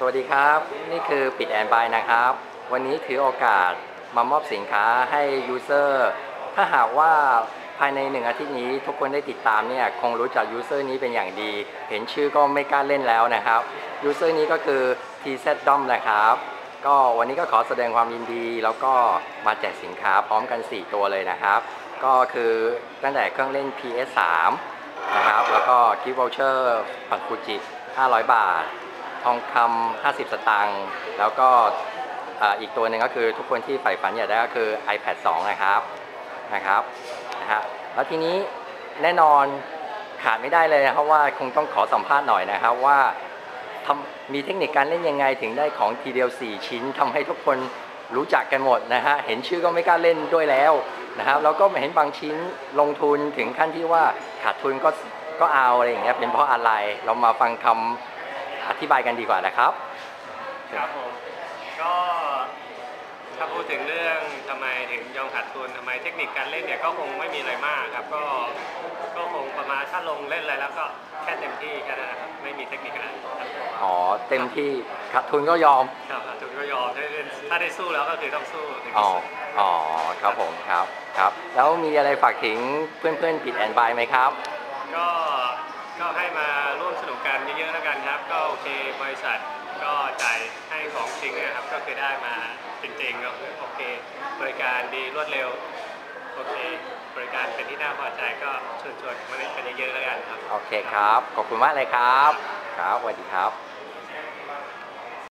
วัสดีครับนี่คือปิดแอนบายนะครับวันนี้ถือโอกาสมามอบสินค้าให้ยูเซอร์ถ้าหากว่าภายใน1 อาทิตย์นี้ทุกคนได้ติดตามเนี่ยคงรู้จักยูเซอร์นี้เป็นอย่างดีเห็นชื่อก็ไม่กล้าเล่นแล้วนะครับยูเซอร์นี้ก็คือ TZDOM นะครับก็วันนี้ก็ขอแสดงความยินดีแล้วก็มาแจกสินค้าพร้อมกัน4ตัวเลยนะครับก็คือตั้งแต่เครื่องเล่น PS3 นะครับแล้วก็กิฟต์วอเชอร์ฝั่งฟูจิ500 บาททองคำ50 สตางค์แล้วก็อีกตัวหนึ่งก็คือทุกคนที่ใฝ่ฝันอยากได้ก็คือ iPad 2 นะครับแล้วทีนี้แน่นอนขาดไม่ได้เลยนะครับว่าคงต้องขอสัมภาษณ์หน่อยนะครับว่ามีเทคนิคการเล่นยังไงถึงได้ของทีเดียว4 ชิ้นทำให้ทุกคนรู้จักกันหมดนะฮะเห็นชื่อก็ไม่กล้าเล่นด้วยแล้วนะครับแล้วก็เห็นบางชิ้นลงทุนถึงขั้นที่ว่าขาดทุนก็เอาอะไรอย่างเงี้ยเป็นเพราะอะไรเรามาฟังคำอธิบายกันดีกว่านะครับครับผมก็ถ้าพูดถึงเรื่องทำไมถึงยอมขาดทุนทำไมเทคนิคการเล่นเนี่ยก็คงไม่มีอะไรมากครับก็คงประมาณถ้าลงเล่นอะไรแล้วก็แค่เต็มที่แค่นั้นนะครับไม่มีเทคนิคอะไรอ๋อเต็มที่ขาดทุนก็ยอมครับขาดทุนก็ยอมถ้าได้สู้แล้วก็คือต้องสู้ถึงที่สุดครับผมครับแล้วมีอะไรฝากถึงเพื่อนๆปิดแอนบายไหมครับก็ให้มาร่วมสนุกกันเยอะๆแล้วกันครับก็โอเคบริษัทก็จ่ายให้ของจริงนะครับก็คือได้มาจริงๆก็โอเคบริการดีรวดเร็วโอเคบริการเป็นที่น่าพอใจก็ชวนมาเล่นกันเยอะๆแล้วกันครับโอเคครับขอบคุณมากเลยครับสวัสดีครับ